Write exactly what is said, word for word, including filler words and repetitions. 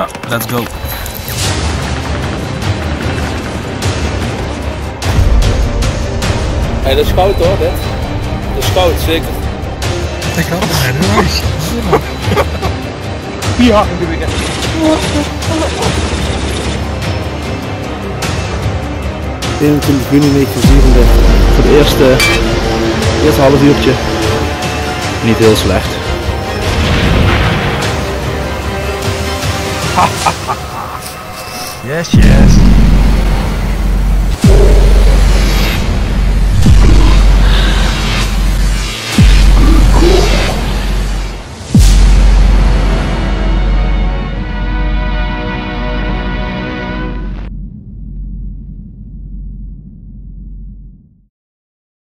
Ja, let's go. Hey, dat is koud hoor, dit. Dat is koud, zeker. Ik had het net nice. Ja. eenentwintig juni negentien vierendertig. Voor het eerste, eerste half uurtje. Niet heel slecht. Yes, yes.